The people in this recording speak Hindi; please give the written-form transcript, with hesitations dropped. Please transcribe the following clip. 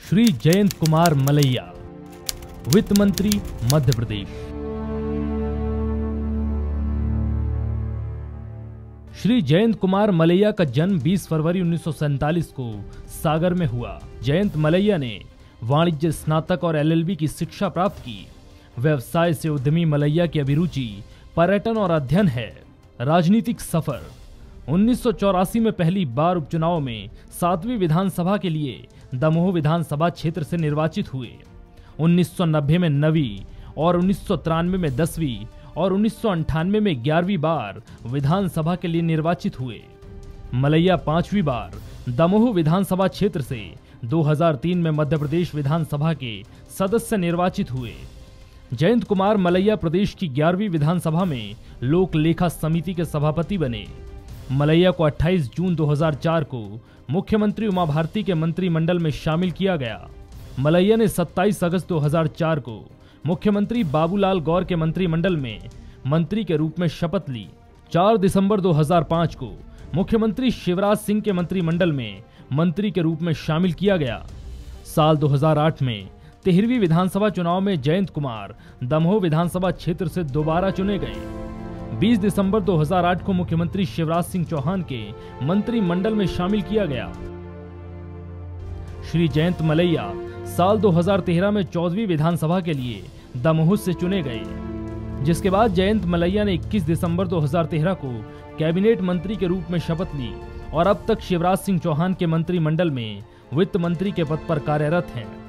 श्री जयंत कुमार मलैया, वित्त मंत्री मध्य प्रदेश। श्री जयंत कुमार मलैया का जन्म 20 फरवरी 1947 को सागर में हुआ। जयंत मलैया ने वाणिज्य स्नातक और LLB की शिक्षा प्राप्त की। व्यवसाय से उद्यमी मलैया की अभिरुचि पर्यटन और अध्ययन है। राजनीतिक सफर 1984 में पहली बार उपचुनाव में 7वीं विधानसभा के लिए दमोह विधानसभा क्षेत्र से निर्वाचित हुए। 1990 में 9वीं और 1993 में 10वीं और 1998 में 11वीं बार विधानसभा के लिए निर्वाचित हुए। मलैया 5वीं बार दमोह विधानसभा क्षेत्र से 2003 में मध्य प्रदेश विधानसभा के सदस्य निर्वाचित हुए। जयंत कुमार मलैया प्रदेश की 11वीं विधानसभा में लोक लेखा समिति के सभापति बने। मलैया को 28 जून 2004 को मुख्यमंत्री उमा भारती के मंत्रिमंडल में शामिल किया गया। मलैया ने 27 अगस्त 2004 को मुख्यमंत्री बाबूलाल गौर के मंत्रिमंडल में मंत्री के रूप में शपथ ली। 4 दिसंबर 2005 को मुख्यमंत्री शिवराज सिंह के मंत्रिमंडल में मंत्री के रूप में शामिल किया गया। साल 2008 में 13वीं विधानसभा चुनाव में जयंत कुमार दमोह विधानसभा क्षेत्र से दोबारा चुने गए। 20 दिसंबर 2008 को मुख्यमंत्री शिवराज सिंह चौहान के मंत्रिमंडल में शामिल किया गया। श्री जयंत मलैया साल 2013 में 14वीं विधानसभा के लिए दमोह से चुने गए, जिसके बाद जयंत मलैया ने 21 दिसंबर 2013 को कैबिनेट मंत्री के रूप में शपथ ली और अब तक शिवराज सिंह चौहान के मंत्रिमंडल में वित्त मंत्री के पद पर कार्यरत हैं।